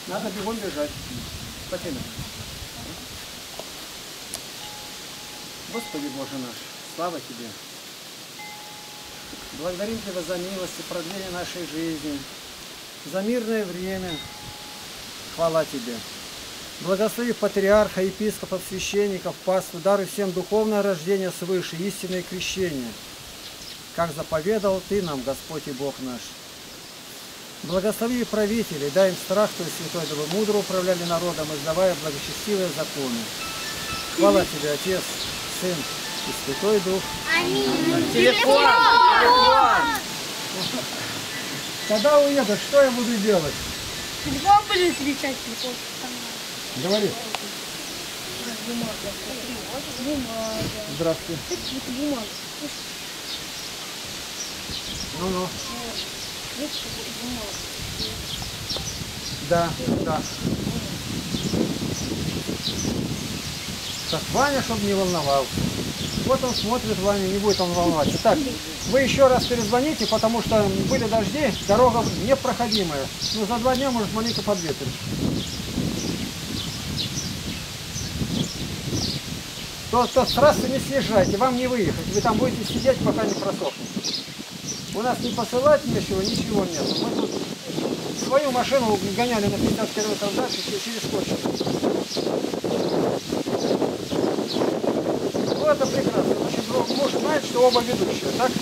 Надо бегом бежать. Потяни. Господи Боже наш, слава Тебе. Благодарим Тебя за милость и продление нашей жизни, за мирное время. Хвала Тебе. Благослови патриарха, епископов, священников, паству, даруй всем духовное рождение свыше, истинное крещение, как заповедал Ты нам, Господь и Бог наш. Благослови правителей, дай им страх Твой святой, дабы мудро управляли народом, издавая благочестивые законы. Хвала Тебе, Отец, Сын и Святой Дух. Аминь. Телефон! Когда уеду, что я буду делать? Телефон будет кричать, телефон. Говори. Бумага. Здравствуйте. Это бумага. Ну-ну. Бумага. Да, да. Так, Ваня, чтобы не волновался. Вот он смотрит, Ваня, не будет он волноваться. Так, вы еще раз перезвоните, потому что были дожди, дорога непроходимая. Ну, за 2 дня, может, маленько подветрит. То с трассы не съезжайте, вам не выехать. Вы там будете сидеть, пока не просохнете. У нас не посылать нечего, ничего нет. Мы тут свою машину гоняли на 50 километров дальше через Кочу. Ну, это прекрасно. Значит, муж знает, что оба ведущие, так?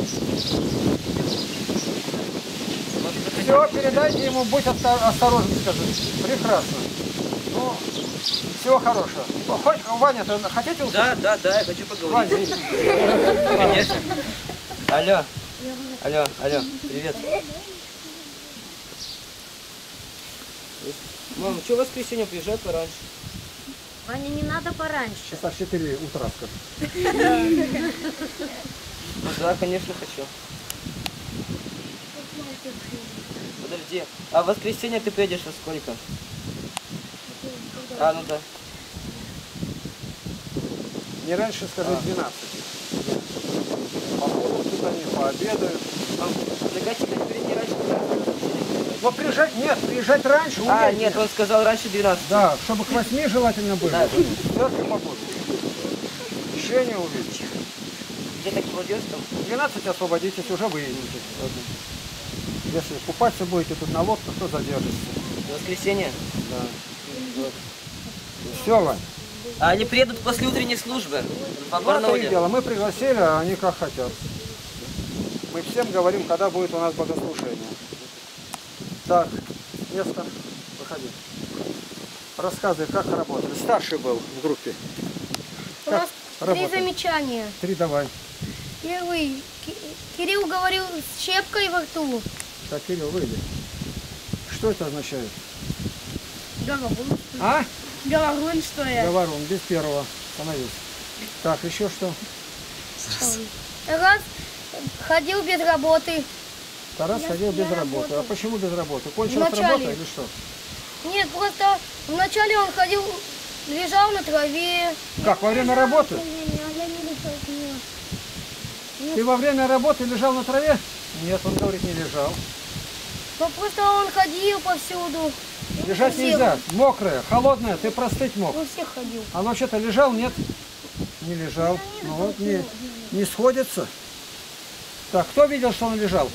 Все, передайте ему, будь осторожен, скажите. Прекрасно. Ну, всего хорошего. Хоть, Ваня-то хотите услышать? Да, я хочу поговорить. Ваня, Конечно. Алло, привет. Мам, что в воскресенье приезжай пораньше? Ваня, не надо пораньше. часа в 4 утра, скажи. Ну да, конечно, хочу. Подожди, а в воскресенье ты приедешь во сколько? А, ну да. Не раньше, скажи, 12. Походят тут они, пообедают. Догадайся, теперь не раньше 12. Но приезжать, нет, приезжать раньше. А, умеете. нет, он сказал раньше 12. Да, чтобы к 8 желательно было. Да. Яркая погода. Еще не увидишь. Где так кладешь там? 12 освободитесь, уже выедете. Если купаться будете тут на лодках, то задержитесь. В воскресенье? Да. Все, Вань. А они приедут после утренней службы по Ну, это их Барнауле. дело. Мы пригласили, а они как хотят. Мы всем говорим, когда будет у нас богослужение. Так, Нестор, выходи. Рассказывай, как работали. Старший был в группе. У нас Как 3 работали? замечания. 3 давай. Первый. Кирилл говорил с щепкой во рту. Так, Кирилл, выйди. Что это означает? Говорун. А? Говорун, что я. Говорун, без первого. Становись. Так, еще что? Раз ходил без работы. Тарас ходил без работы. работал. А почему без работы? Кончилась Вначале. работа или что? Нет, просто вначале он ходил, лежал на траве. Как, во время работы? Я не лежал. Ты во время работы лежал на траве? Нет, он говорит, не лежал. Ну просто он ходил повсюду. Лежать Всех. нельзя. Мокрая, холодная, ты простыть мог. У всех ходил. А вообще-то лежал? Нет. Не лежал. Ну вот, не сходится. Так, кто видел, что он лежал?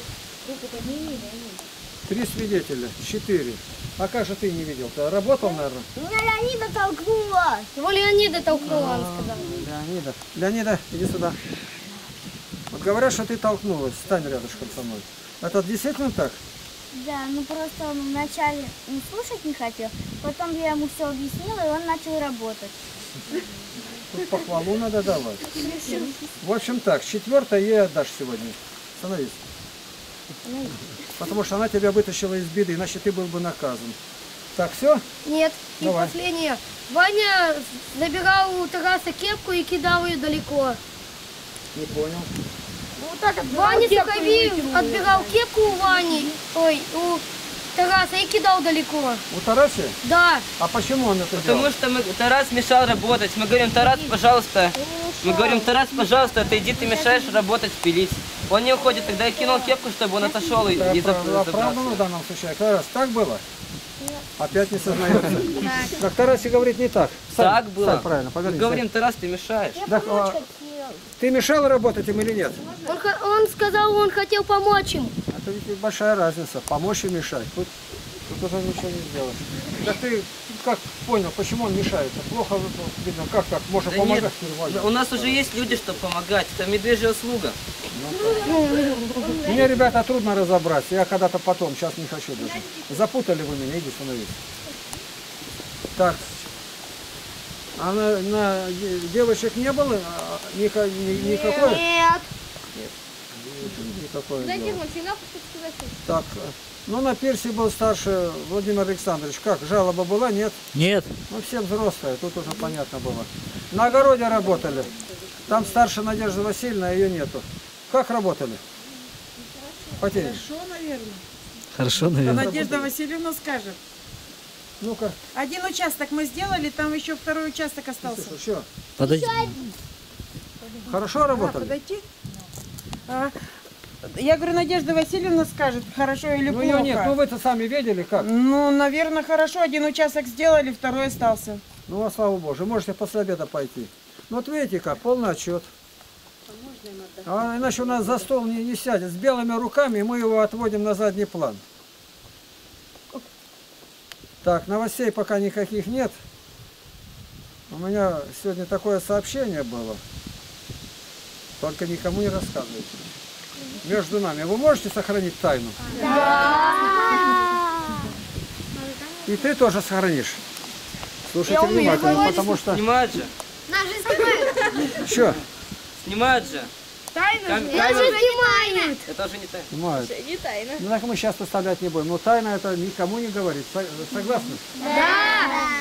3 свидетеля, 4. А как же ты не видел-то? Работал, наверное? Меня Леонида толкнула. Его Леонида толкнула, он сказал. Леонида. Леонида, иди сюда. Вот говорят, что ты толкнулась. Стань рядышком со мной. Это действительно так? Да, ну просто он вначале не слушать не хотел, потом я ему все объяснила, и он начал работать. Тут похвалу надо давать. В общем так, 4-е ей отдашь сегодня. Становись. Потому что она тебя вытащила из беды, иначе ты был бы наказан. Так, все? Нет, и Давай. последнее. Ваня забирал у Тараса кепку и кидал ее далеко. Не понял. Ваня Суховиев отбирал кепку у Вани, у Тараса и кидал далеко. У Тараси? Да. А почему он это Потому делал? что Тарас мешал работать. Мы говорим, Тарас, пожалуйста. Мы говорим, Тарас, пожалуйста, отойди, ты мешаешь работать, пилить. Он не уходит. Тогда я кинул кепку, чтобы он отошел и Оправдано в данном случае. Тарас, так было? Опять не сознается. Как Тарасе говорит, не так. Так было. Сань, правильно, Мы повернись. говорим, Тарас, ты мешаешь. Так, ты мешал работать им или нет? Он сказал, он хотел помочь им. Это ведь большая разница. Помочь и мешать. Тут уже ничего не сделаешь. Так ты как понял, почему он мешает? Плохо видно, как так? Можно Да помогать? нет, нормально. у нас уже есть люди, чтобы помогать. Это медвежья услуга. Мне, ребята, трудно разобраться. Я когда-то потом, сейчас не хочу даже. Запутали вы меня, иди становись. Так. А на девочек не было никакой? Нет. Никакое дело. Так, ну на пирсе был старший Владимир Александрович. Как, жалоба была? Нет? Нет. Ну все взрослые, тут уже понятно было. На огороде работали. Там старшая Надежда Васильевна, ее нету. Как работали? Потеряешь? Хорошо, наверное. Хорошо, А наверное. Надежда Васильевна скажет. Ну-ка, Один участок мы сделали, там еще второй участок остался. слушай, что? Подойди. Хорошо работали? Подойти? А, я говорю, Надежда Васильевна скажет, хорошо или Ну плохо. ее нет, ну вы-то сами видели как? Ну, наверное, хорошо. Один участок сделали, второй остался. Ну, а слава Богу, можете после обеда пойти. Ну, вот видите как, полный отчет. А иначе у нас за стол не сядет. С белыми руками мы его отводим на задний план. Так, новостей пока никаких нет. У меня сегодня такое сообщение было. Только никому не рассказывайте. Между нами. Вы можете сохранить тайну? И ты тоже сохранишь. Слушайте внимательно, потому что... Снимают же. Нас же снимают. Что? Снимают же. Нас же Камеру. снимают. Это уже не так. Снимают. Ну так мы сейчас оставлять не будем. Но тайна это никому не говорит. Согласны? Да.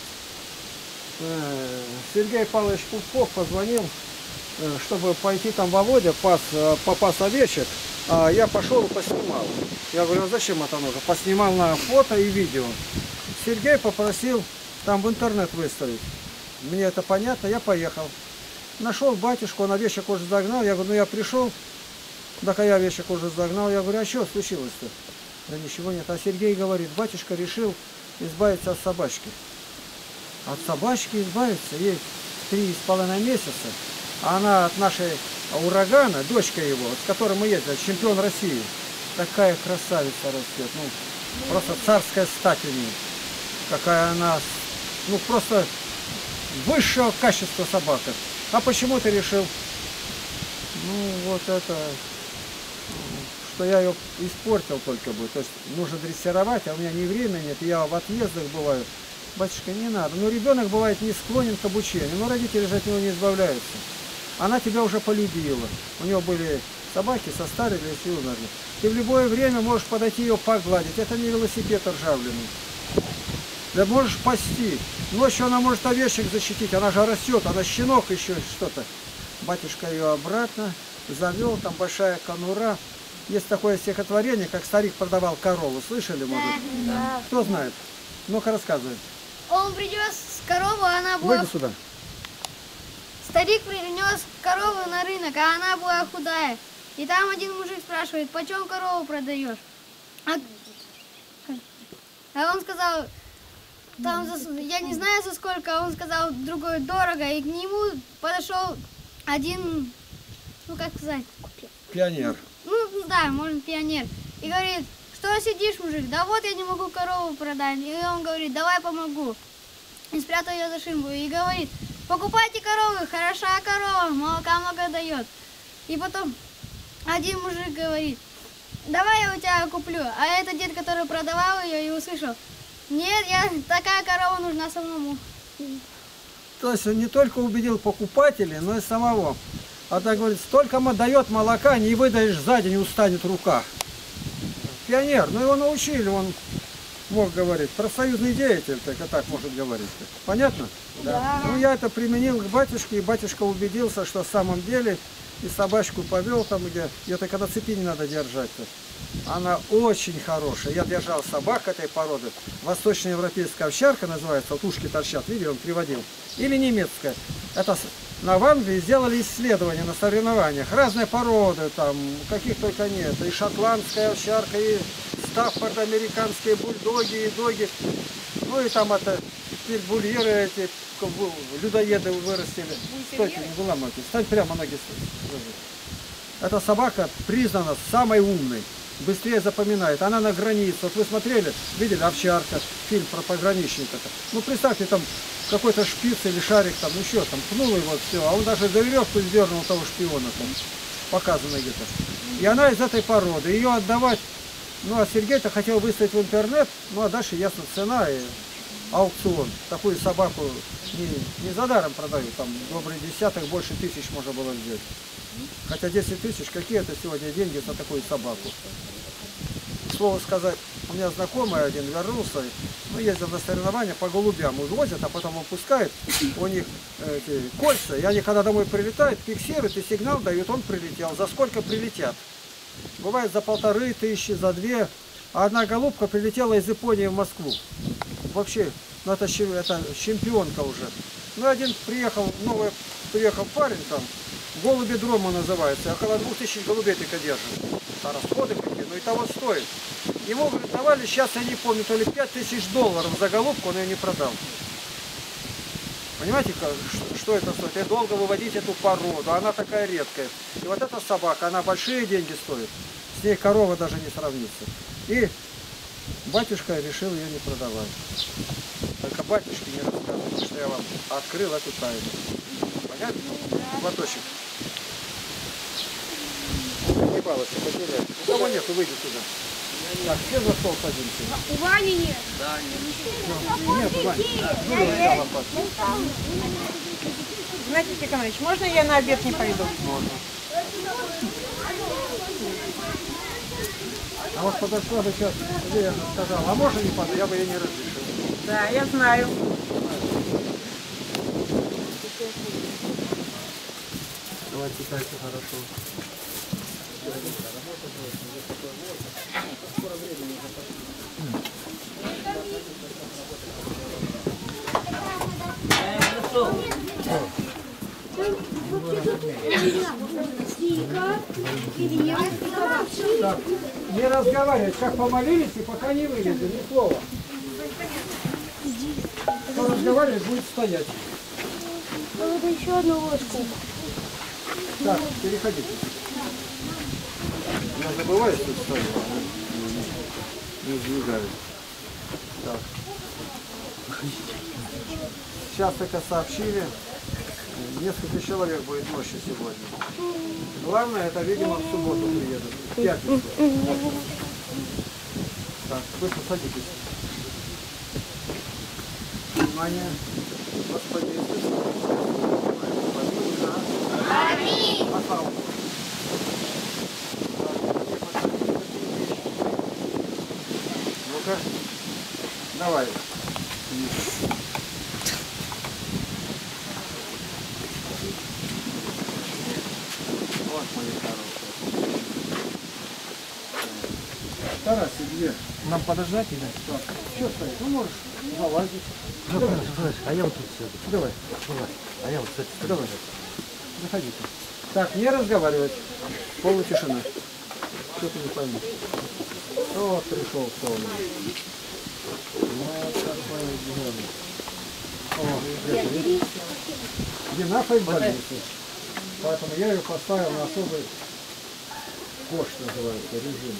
Сергей Павлович Пупков позвонил, чтобы пойти там Володя попас овечек. А я пошел и поснимал. Я говорю, а зачем это нужно? Поснимал на фото и видео. Сергей попросил там в интернет выставить. Мне это понятно, я поехал. Нашел батюшку, он овечек уже загнал. Я говорю, ну я пришел, так а я овечек уже загнал. Я говорю, а что случилось-то? Да ничего нет. А Сергей говорит, батюшка решил избавиться от собачки. От собачки избавиться, ей 3,5 месяца. А она от нашей урагана, дочка его, с которой мы ездили, чемпион России. Такая красавица растет. Ну, просто царская стать у нее. Какая она, ну просто высшего качества собака. А почему ты решил? Ну, вот это, что я ее испортил только бы. То есть нужно дрессировать, а у меня ни времени нет, я в отъездах бываю. Батюшка, не надо. Ну, ребенок бывает не склонен к обучению, но родители же от него не избавляются. Она тебя уже полюбила. У нее были собаки, состарились и умерли. Ты в любое время можешь подойти ее погладить. Это не велосипед ржавленный. Да можешь пасти. Ночью она может овечек защитить, она же растет, она щенок еще что-то. Батюшка ее обратно завел, там большая конура. Есть такое стихотворение, как старик продавал корову. Слышали, может? Да. Кто знает? Ну-ка рассказывай. Он принес корову, а она была... Выйди сюда. Старик принес корову на рынок, а она была худая. И там один мужик спрашивает, почем корову продаешь? А он сказал, там я не знаю за сколько, а он сказал, другой дорого. И к нему подошел один, ну как сказать? Пионер. Ну да, может пионер. И говорит, что сидишь, мужик? Да вот я не могу корову продать. И он говорит, давай помогу. И спрятал ее за шинку и говорит, покупайте корову, хороша корова, молока много дает. И потом один мужик говорит, давай я у тебя куплю. А этот дед, который продавал ее, и услышал, нет, такая корова нужна самому. То есть он не только убедил покупателей, но и самого. А так говорит, столько дает молока, не выдаешь за день, устанет рука. Пионер, ну его научили, он мог говорить. Профсоюзный деятель, только так может говорить. Понятно? Да. Ну я это применил к батюшке, и батюшка убедился, что в самом деле и собачку повел там, где это когда цепи не надо держать-то. Она очень хорошая. Я держал собак этой породы. Восточноевропейская овчарка называется, вот ушки торчат, видели, он приводил. Или немецкая. Это в Англии сделали исследования на соревнованиях. Разные породы, там, каких только нет. И шотландская овчарка, и стаффорды, американские бульдоги и доги. Ну и там это бульеры эти, людоеды вырастили. Стойте, не выламывайте. Стань прямо, ноги сложи. Эта собака признана самой умной. Быстрее запоминает. Она на границе. Вот вы смотрели, видели, овчарка, фильм про пограничника-то. Ну представьте, там какой-то шпиц или шарик, там еще там пнул его, все, а он даже за веревку сдернул того шпиона там. Показано где-то. И она из этой породы. Ее отдавать, ну а Сергей-то хотел выставить в интернет, ну а дальше ясно цена и аукцион. Такую собаку не за даром продают, там добрый десяток, больше тысяч можно было взять. Хотя 10 тысяч, какие это сегодня деньги за такую собаку? Слово сказать, у меня знакомый один вернулся, ну, ездил на соревнования по голубям, увозят, а потом выпускают, у них эти кольца, и они когда домой прилетают, фиксируют и сигнал дают, он прилетел. За сколько прилетят? Бывает за 1500, за 2, а одна голубка прилетела из Японии в Москву. Вообще, ну, это чемпионка уже. Ну, один приехал, новый приехал парень там, голуби дрома называется, около 2000 голубей только держит. А расходы какие, ну и того стоит. Ему, говорит, давали, сейчас я не помню, то ли $5000 за голубку, он ее не продал. Понимаете, что это стоит? И долго выводить эту породу, она такая редкая. И вот эта собака, она большие деньги стоит. С ней корова даже не сравнится. И батюшка решил ее не продавать. Только батюшке не рассказывайте, что я вам открыл эту тайну. Понятно? Платочек. Не балуйся, потеряй. У кого нету, выйди туда. Так, все за стол садимся. У Вани нет. Да, нет. Нет, Вань. Ну, Знаете, Тихонович, можно я на обед не пойду? можно. А вот подошла бы сейчас, Лена сказала, а можно не пойду, я бы ей не разрешил. Да, я знаю. Давай, читайте хорошо. Так, не разговаривать, как помолились и пока не вылезли, ни слова. Кто разговаривает, будет стоять. Вот еще одну ложку. Так, переходите. Я забываю, что стоит. Не сдвигаю. Так. Сейчас только сообщили. Несколько человек будет ночью сегодня. Главное, это, видимо, в субботу приедут. В пятницу. Так, быстро садитесь. Внимание. Господи Иисус. Аминь. Ну-ка. Давай. Вот мои хорошие. Тарас, где? Нам подождать или? Так. Что стоит? Ну можешь залазить. Давай, а я вот тут сяду. Давай. А я вот, кстати, Давай. Заходите. Так, не разговаривать. Полутишина. Что ты не поймешь? Вот пришел солнце. Вот такой зеленый. О, Динафа в больнице. Поэтому я ее поставил на особый кош, называется, режим.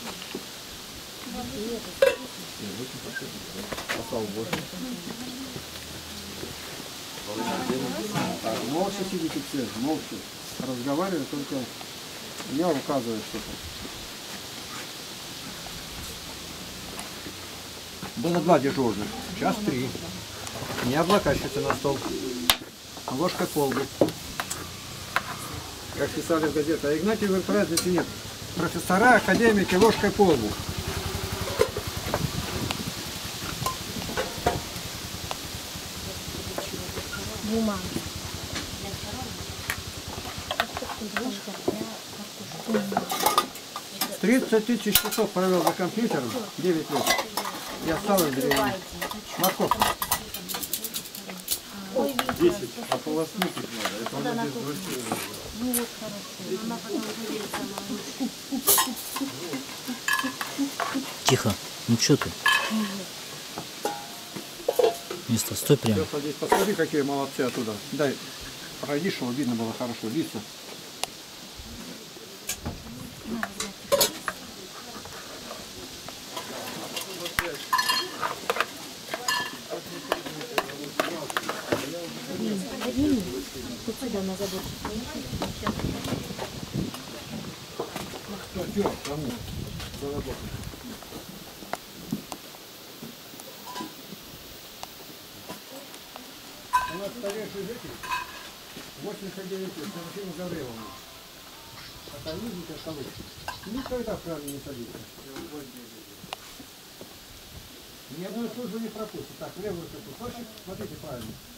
Послал Боже. Так, молча сидите все, молча. Разговариваю, только я указываю что-то. Было 2 дежурных, сейчас 3. Не облокачивайте на стол. Ложкой полбу. Как писали в газете, а Игнатий говорит, разницы нет. Профессора, академики, ложкой полбу. Бумага. 30 тысяч часов провел за компьютером, 9 лет. И осталось зрение. Морковка. 10, а полоснуть их надо. Это она без брусьев. Ну вот хорошо. Она потом будет сама лучше. Тихо. Ну что ты? Место, стой прямо. Сейчас, садись, посмотри, какие молодцы оттуда. Дай, пройди, чтобы видно было хорошо лица. У нас старейший житель, 89 лет, Серафима Гавриловна. Это видите, это вы. Никогда в храме не садится. Ни одной службы не пропустит. Так, левую руку. Хочешь? Смотрите правильно.